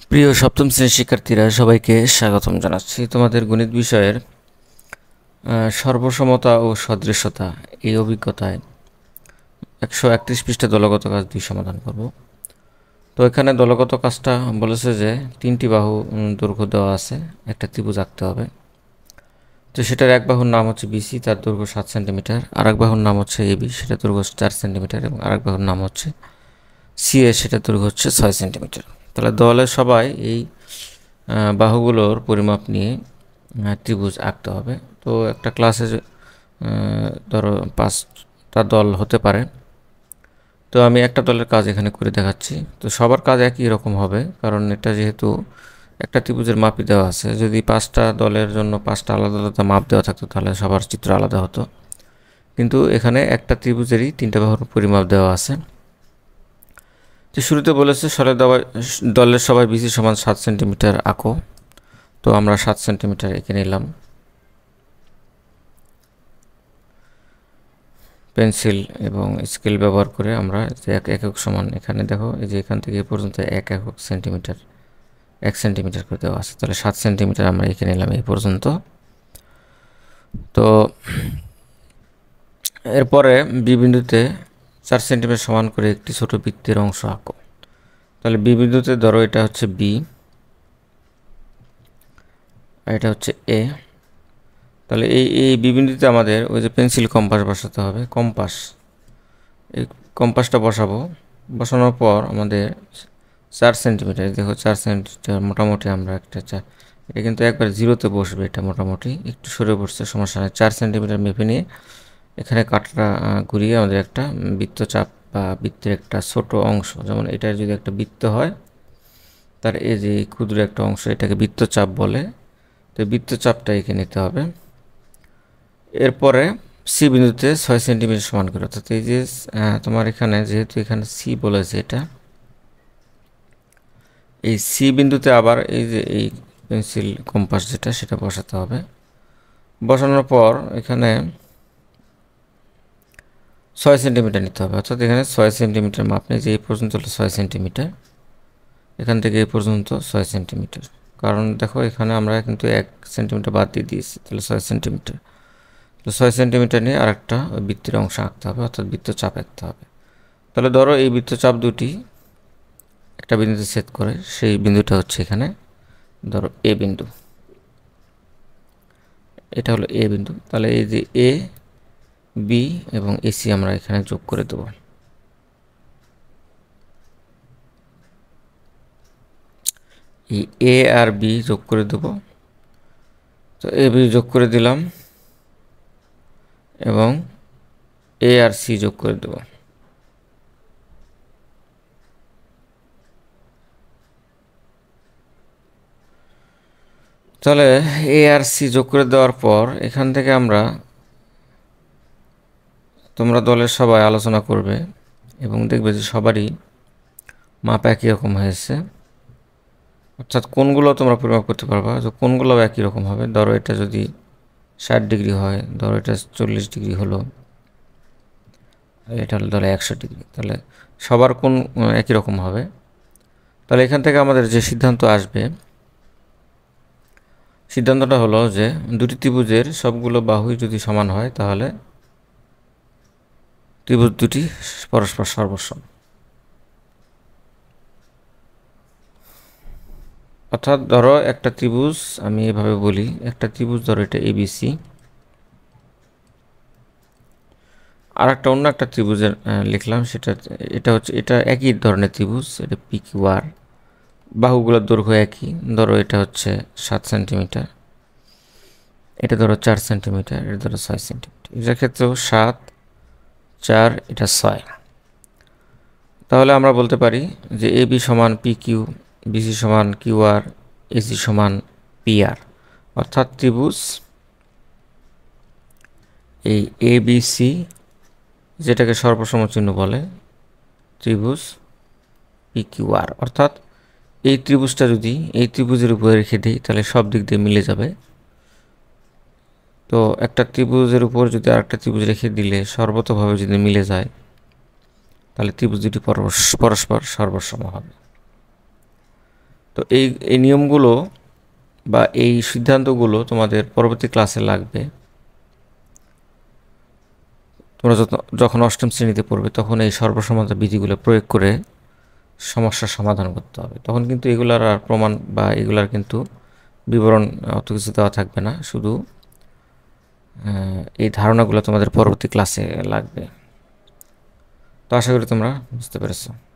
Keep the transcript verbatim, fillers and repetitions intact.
প্রিয় সপ্তম শ্রেণীর শিক্ষার্থীরা, সবাইকে স্বাগতম জানাচ্ছি তোমাদের গণিত বিষয়ের সর্বসমতা ও সদৃশ্যতা এই অভিজ্ঞতায় একশো একত্রিশ পৃষ্ঠা দলগত কাজ দুই সমাধান করব। তো এখানে দলগত কাজটা বলেছে যে তিনটি বাহু দৈর্ঘ্য দেওয়া আছে, একটা ত্রিভুজ আঁকতে হবে। তো সেটার এক বাহুর নাম হচ্ছে বিসি, তার দৈর্ঘ্য সাত সেন্টিমিটার। আর এক বাহুর নাম হচ্ছে এবি, সেটা দৈর্ঘ্য চার সেন্টিমিটার। এবং আরেক বাহুর নাম হচ্ছে সিএ, সেটা দৈর্ঘ্য হচ্ছে ছয় সেন্টিমিটার। তাহলে দলের সবাই এই বাহুগুলোর পরিমাপ নিয়ে ত্রিভুজ আঁকতে হবে। তো একটা ক্লাসে ধরো পাঁচটা দল হতে পারে। তো আমি একটা দলের কাজ এখানে করে দেখাচ্ছি। তো সবার কাজ একই রকম হবে, কারণ এটা যেহেতু একটা ত্রিভুজের মাপই দেওয়া আছে। যদি পাঁচটা দলের জন্য পাঁচটা আলাদা আলাদা মাপ দেওয়া থাকতো তাহলে সবার চিত্র আলাদা হতো, কিন্তু এখানে একটা ত্রিভুজেরই তিনটা বাহুর পরিমাপ দেওয়া আছে। তো শুরুতে বলেছে সরল দলের সবাই বিসি সমান সাত সেন্টিমিটার আঁকো। তো আমরা সাত সেন্টিমিটার এঁকে নিলাম। পেন্সিল এবং স্কেল ব্যবহার করে আমরা যে এক একক সমান, এখানে দেখো এই যে এখান থেকে এ পর্যন্ত এক একক সেন্টিমিটার এক সেন্টিমিটার করে দেওয়া আছে। তাহলে সাত সেন্টিমিটার আমরা এঁকে নিলাম এই পর্যন্ত। তো এরপরে বি বিন্দুতে চার সেন্টিমিটার সমান করে একটি ছোট বৃত্তের অংশ আঁকো। তাহলে বি বিন্দুতে ধরো এটা হচ্ছে বি আর এটা হচ্ছে এ। তাহলে এই এই বি বিন্দুতে আমাদের ওই যে পেন্সিল কম্পাস বসাতে হবে। কম্পাস এই কম্পাসটা বসাবো। বসানোর পর আমাদের চার সেন্টিমিটার, দেখো চার সেন্টিমিটার মোটামুটি আমরা একটা চার, এটা কিন্তু একবার জিরোতে বসবে, এটা মোটামুটি একটু সরে বসছে, সমস্যা নেই। চার সেন্টিমিটার মেপে নিয়ে এখানে কাঁটাটা ঘুরিয়ে আমাদের একটা বৃত্তচাপ বা বৃত্তের একটা ছোট অংশ, যেমন এটা যদি একটা বৃত্ত হয় তার এই যে ক্ষুদ্র একটা অংশ, এটাকে বৃত্তচাপ বলে। তো বৃত্তচাপটা এঁকে নিতে হবে। এরপরে সি বিন্দুতে ছয় সেন্টিমিটার সমান করে, অর্থাৎ এই যে তোমার এখানে যেহেতু এখানে সি বলেছে, এটা এই সি বিন্দুতে আবার এই যে এই পেন্সিল কম্পাস যেটা সেটা বসাতে হবে। বসানোর পর এখানে ছয় সেন্টিমিটার নিতে হবে, অর্থাৎ এখানে ছয় সেন্টিমিটার মাপ নেই, যে এই পর্যন্ত হলো ছয় সেন্টিমিটার, এখান থেকে এই পর্যন্ত ছয় সেন্টিমিটার। কারণ দেখো এখানে আমরা কিন্তু এক সেন্টিমিটার বাদ দিয়ে দিয়েছি, তাহলে ছয় সেন্টিমিটার। তো ছয় সেন্টিমিটার নিয়ে আর একটা বৃত্তের অংশ আঁকতে হবে, অর্থাৎ বৃত্তচাপ আঁকতে হবে। তাহলে ধরো এই বৃত্তচাপ দুটি একটা বিন্দুতে ছেদ করে, সেই বিন্দুটা হচ্ছে এখানে ধরো এ বিন্দু, এটা হলো এ বিন্দু। তাহলে এই যে এ বি এবং এসি আমরা এখানে যোগ করে দেব। এই এ আর বি যোগ করে দেব। তো এ বি যোগ করে দিলাম এবং এ আর সি যোগ করে দেব। তাহলে এ আর সি যোগ করে দেওয়ার পর এখান থেকে আমরা, তোমরা দলের সবাই আলোচনা করবে এবং দেখবে যে সবারই মাপ একই রকম হয়েছে, অর্থাৎ কোনগুলো তোমরা পরিমাপ করতে পারবা যে কোনগুলো একই রকম হবে। ধরো এটা যদি ষাট ডিগ্রি হয়, ধরো এটা চল্লিশ ডিগ্রি হলো, এটা হলো ধরো একশো ডিগ্রি, তাহলে সবার কোন একই রকম হবে। তাহলে এখান থেকে আমাদের যে সিদ্ধান্ত আসবে, সিদ্ধান্তটা হলো যে দুটি ত্রিভুজের সবগুলো বাহুই যদি সমান হয় তাহলে ত্রিভুজ দুটি পরস্পর সর্বসম। অর্থাৎ ধরো একটা ত্রিভুজ, আমি এভাবে বলি, একটা ত্রিভুজ ধরো এটা এবিসি, আর একটা অন্য একটা ত্রিভুজের লিখলাম, সেটা এটা হচ্ছে এটা একই ধরনের ত্রিভুজ, এটা পি কিউ আর, বাহুগুলোর দৈর্ঘ্য একই। ধরো এটা হচ্ছে সাত সেন্টিমিটার, এটা ধরো চার সেন্টিমিটার, এটা ধরো ছয় সেন্টিমিটার। এটার ক্ষেত্রেও সাত চার, এটা ছয়। তাহলে আমরা বলতে পারি যে এ বি সমান পি কিউ, বিসি সমান কিউ আর, এসি সমান পি আর। অর্থাৎ ত্রিভুজ এই এ বি সি, যেটাকে সর্বসম চিহ্ন বলে, ত্রিভুজ পি কিউ আর, অর্থাৎ এই ত্রিভুজটা যদি এই ত্রিভুজের উপরে রেখে দিই তাহলে সব দিক দিয়ে মিলে যাবে। তো একটা ত্রিভুজের উপর যদি আরেকটা ত্রিভুজ রেখে দিলে সর্বতভাবে যদি মিলে যায় তাহলে ত্রিভুজ দুটি পরস্পর সর্বসম হবে। তো এই এই নিয়মগুলো বা এই সিদ্ধান্তগুলো তোমাদের পরবর্তী ক্লাসে লাগবে। তোমরা যখন অষ্টম শ্রেণীতে পড়বে তখন এই সর্বসম্মতা বিধিগুলো প্রয়োগ করে সমস্যার সমাধান করতে হবে। তখন কিন্তু এগুলার আর প্রমাণ বা এগুলার কিন্তু বিবরণ অত কিছু দেওয়া থাকবে না, শুধু এই ধারণাগুলো তোমাদের পরবর্তী ক্লাসে লাগবে। তো আশা করি তোমরা বুঝতে পেরেছো।